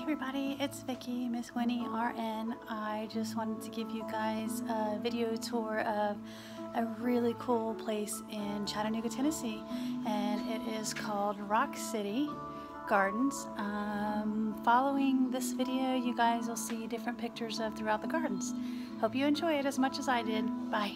everybody, it's Vicky, Miss Winnie RN. I just wanted to give you guys a video tour of a really cool place in Chattanooga, Tennessee, and it is called Rock City Gardens. Following this video, you guys will see different pictures of throughout the gardens. Hope you enjoy it as much as I did. Bye.